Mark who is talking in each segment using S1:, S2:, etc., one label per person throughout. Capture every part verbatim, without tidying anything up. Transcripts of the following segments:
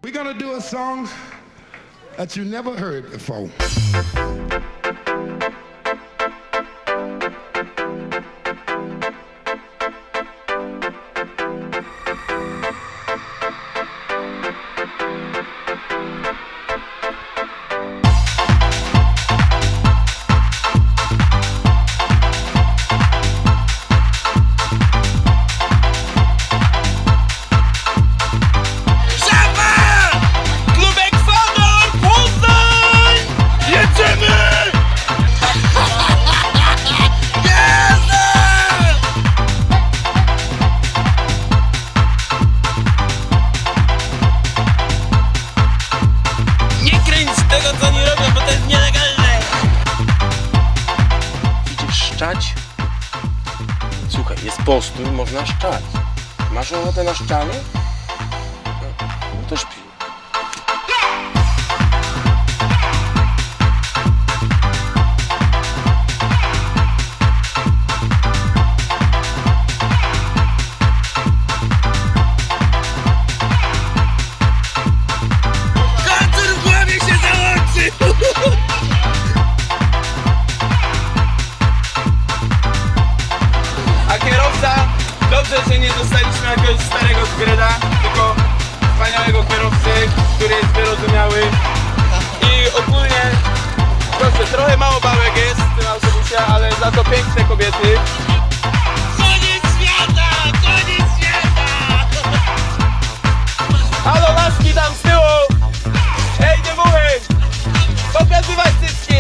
S1: We're gonna do a song that you never heard before.
S2: Słuchaj, jest postój, można szczać. Masz ochotę na szczanie? No, no to śpi.
S3: Kancur w głowie się załączy! A kierowca, dobrze, że nie dostaliśmy jakiegoś starego zgreda, tylko wspaniałego kierowcę, który jest wyrozumiały. I ogólnie, proszę, trochę mało bałek jest w tym autobusie, ale za to piękne kobiety. Koniec świata! Koniec świata! Halo, laski tam z tyłu! Ej, nie mówię! Pokazywać cycki!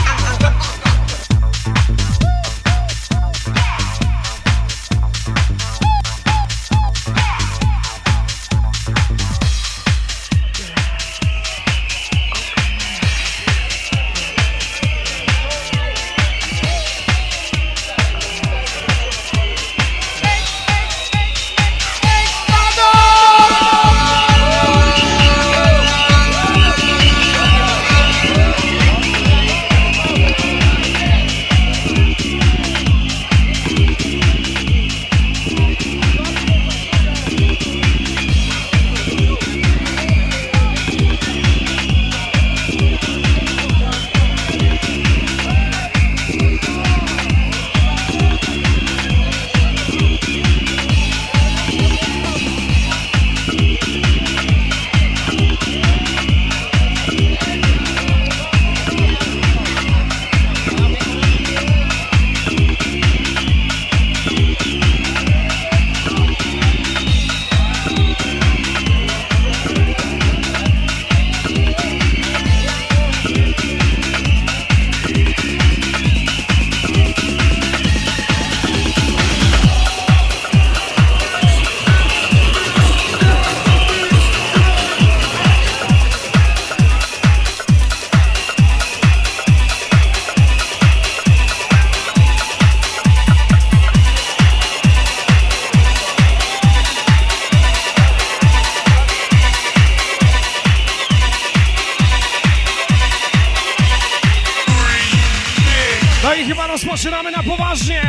S4: No i chyba rozpoczynamy na poważnie.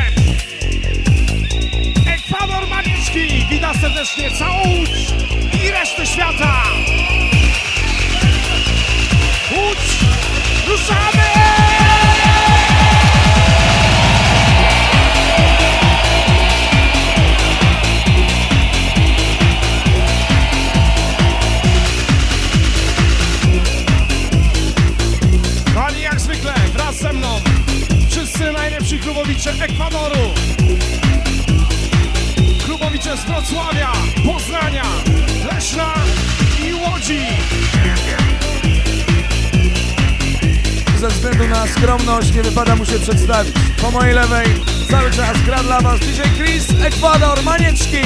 S4: Ekwador Maniczki, witam serdecznie całą Łódź i resztę świata. Łódź, ruszamy! Kochani, jak zwykle wraz ze mną wszyscy najlepsi klubowicze Ekwadoru, klubowicze z Wrocławia, Poznania, Leszna i Łodzi.
S5: Ze względu na skromność nie wypada mu się przedstawić. Po mojej lewej cały czas gra dla was D J Chris, Ekwador Manieczki.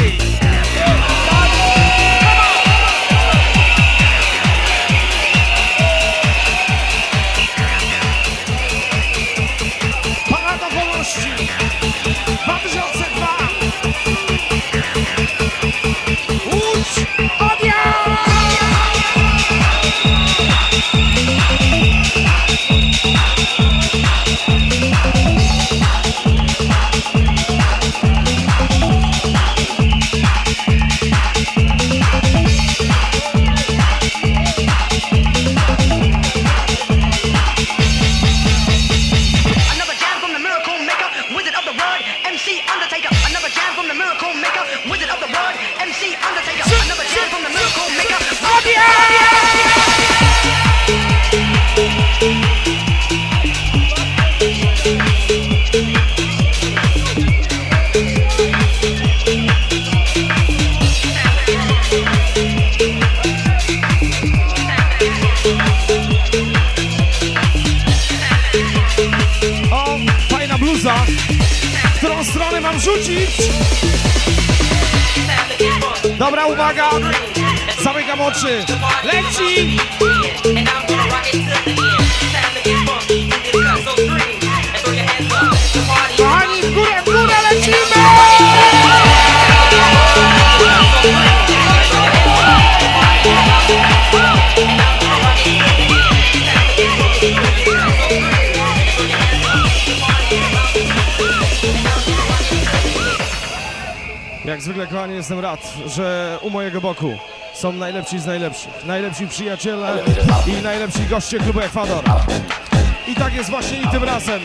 S4: Parada Wolności dwa tysiące dwa. Łódź, odjazd! Krisa. W którą stronę mam rzucić? Dobra, uwaga! Zamykam oczy. Leci! Kochani, w górę, w górę lecimy! Jak zwykle, kochani, jestem rad, że u mojego boku są najlepsi z najlepszych, najlepsi przyjaciele i najlepsi goście klubu Ekwador. I tak jest właśnie i tym razem.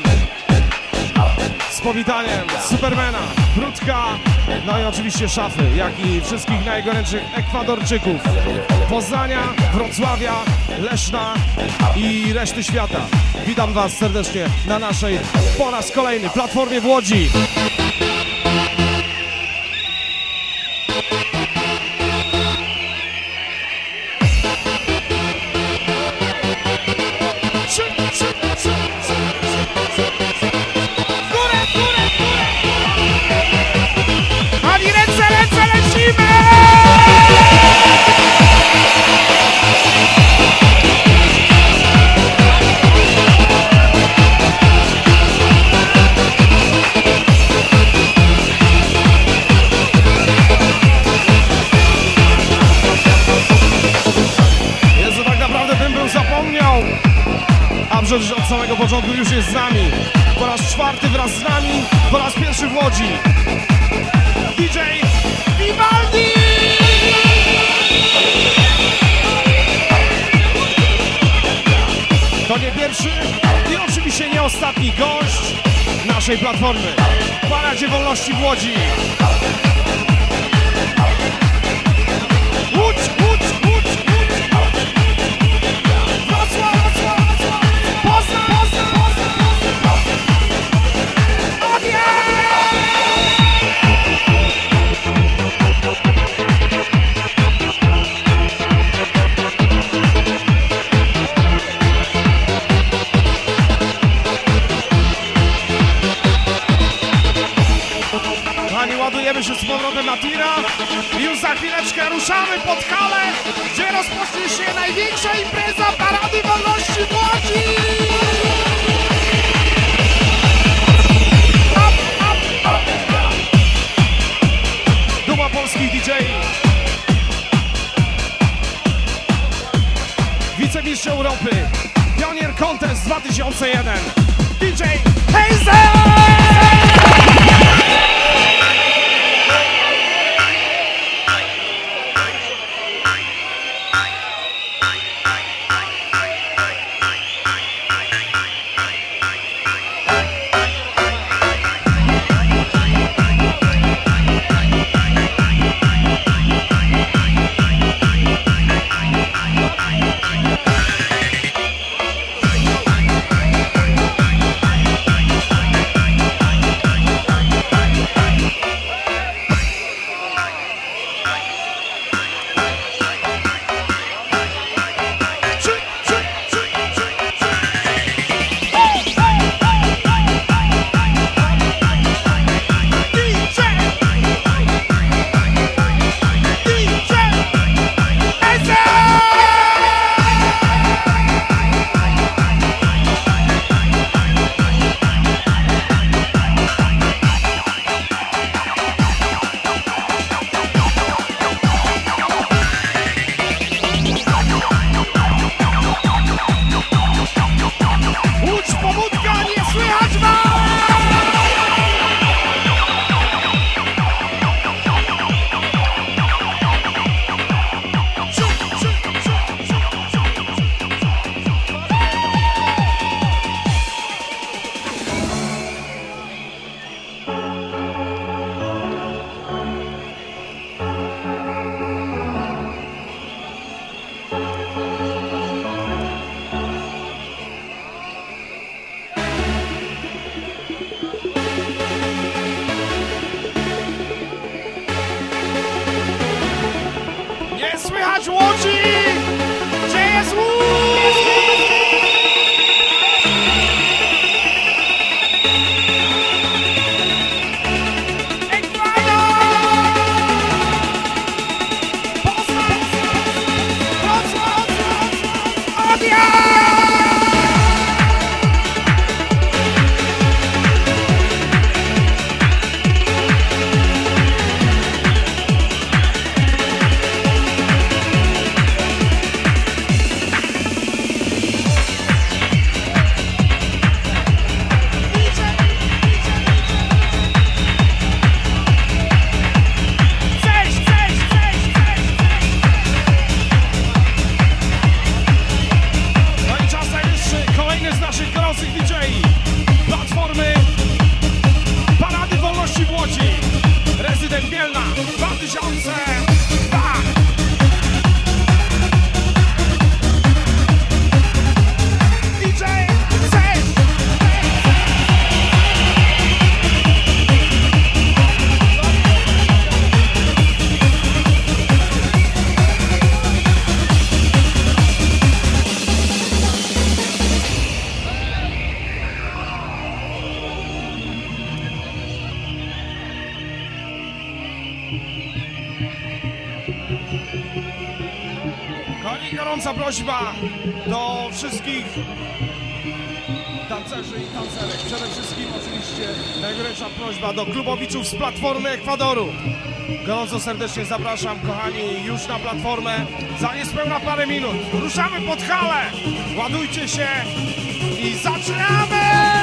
S4: Z powitaniem Supermana, Brudka, no i oczywiście Szafy, jak i wszystkich najgorętszych Ekwadorczyków. Poznania, Wrocławia, Leszna i reszty świata. Witam was serdecznie na naszej po raz kolejny platformie w Łodzi. Że od samego początku już jest z nami. Po raz czwarty wraz z nami, po raz pierwszy w Łodzi. D J Vivaldi! To nie pierwszy i oczywiście nie ostatni gość naszej platformy. W Paradzie Wolności w Łodzi. Łódź, Łódź, Łódź, Łódź! Wrocław, Wrocław! Poznań! Poznań! Poznań! Ogień! Kochani, ładujemy się z powrotem na tira i już za chwileczkę ruszamy pod halę, gdzie rozpocznie się największa impreza Parady Wolności w Łodzi! Duma polskich D J. Wicemistrz Europy. Pionier Contest dwa tysiące jeden. D J Hazel! słychać Łodzi? Gdzie jest Łódź? Kochani, gorąca prośba do wszystkich tancerzy i tancerek. Przede wszystkim oczywiście najgorsza prośba do klubowiczów z Platformy Ekwadoru. Gorąco serdecznie zapraszam, kochani, już na platformę. Za niespełna parę minut ruszamy pod halę. Ładujcie się i zaczynamy!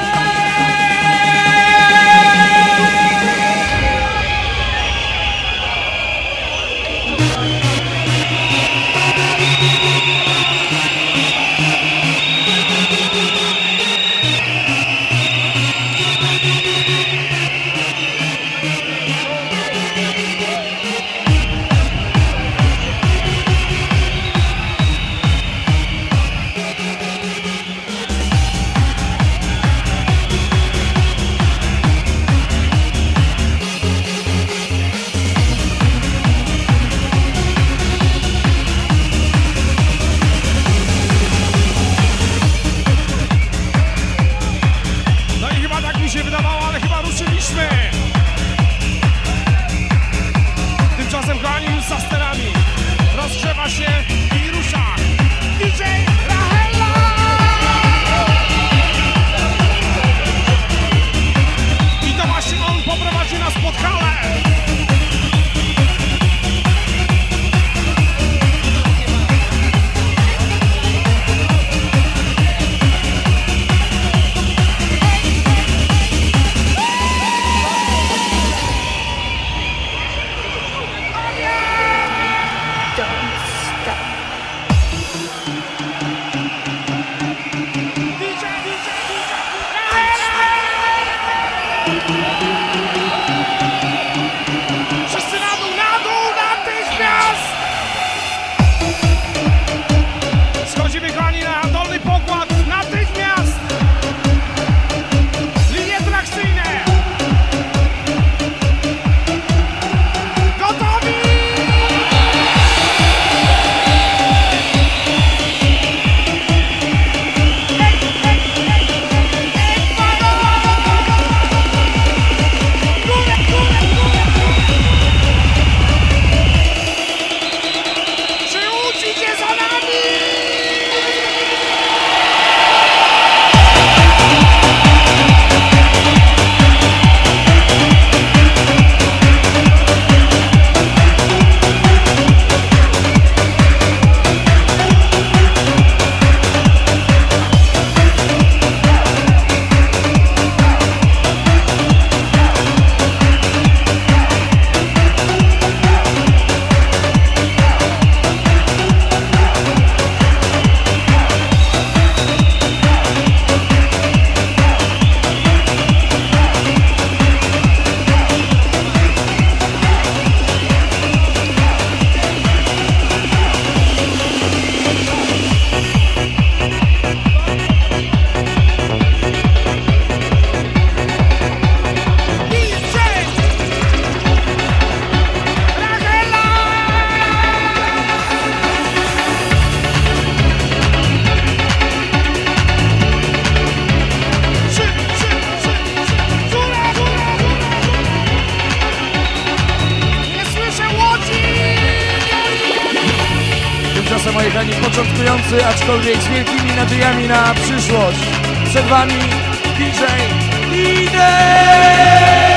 S4: Tymczasem, kochani, już za sterami rozgrzewa się i rusza D J Rahela! I to właśnie on poprowadzi nas pod halę! Wszyscy na dół, na dół, natychmiast! Schodzimy, kochani, na dolny pokład, natychmiast! Linie trakcyjne! Gotowi!
S5: Moi kochani, początkujący, aczkolwiek z wielkimi nadziejami na przyszłość. Przed wami D J Lider!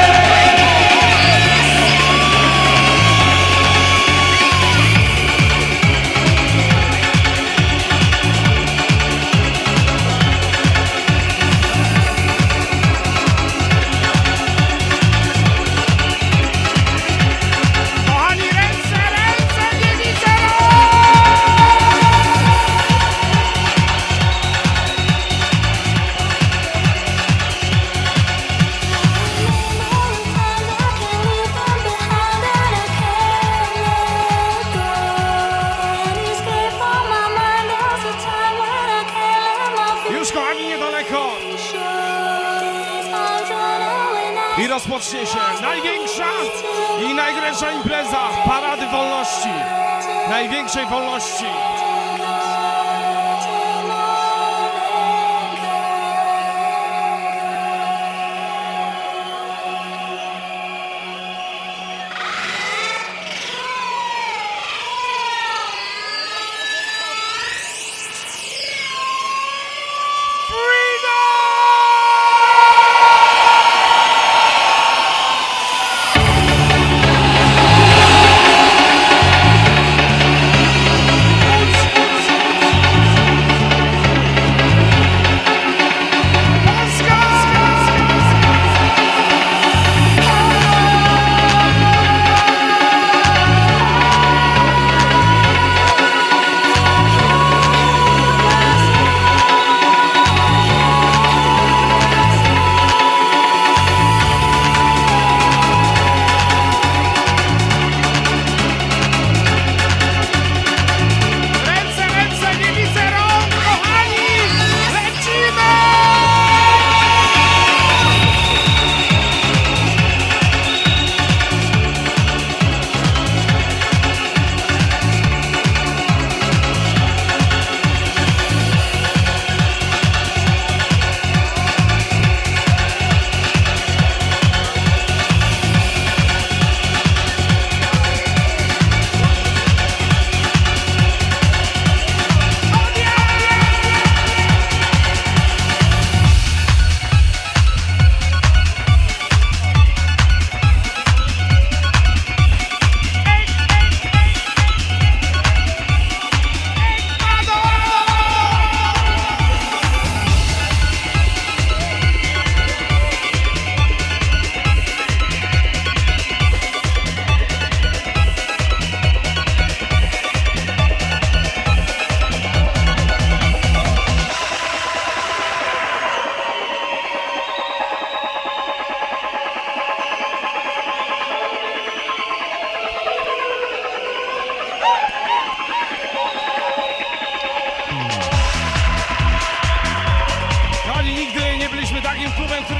S4: I rozpocznie się największa i najgorętsza impreza Parady Wolności, największej wolności.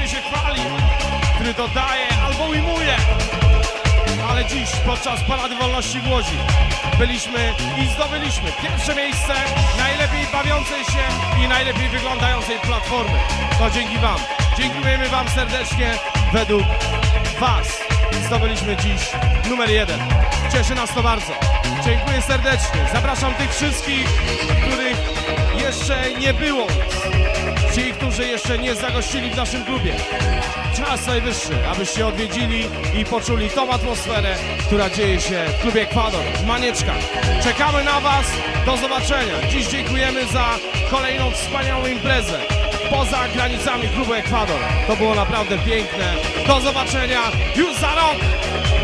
S4: się chwali, który dodaje albo ujmuje. Ale dziś podczas Parady Wolności w Łodzi byliśmy i zdobyliśmy pierwsze miejsce najlepiej bawiącej się i najlepiej wyglądającej platformy. To dzięki wam. Dziękujemy wam serdecznie. Według was zdobyliśmy dziś numer jeden. Cieszy nas to bardzo. Dziękuję serdecznie. Zapraszam tych wszystkich, których jeszcze nie było. Ci, którzy jeszcze nie zagościli w naszym klubie. Czas najwyższy, abyście odwiedzili i poczuli tą atmosferę, która dzieje się w klubie Ekwador, w Manieczkach. Czekamy na was. Do zobaczenia. Dziś dziękujemy za kolejną wspaniałą imprezę poza granicami klubu Ekwador. To było naprawdę piękne. Do zobaczenia już za rok.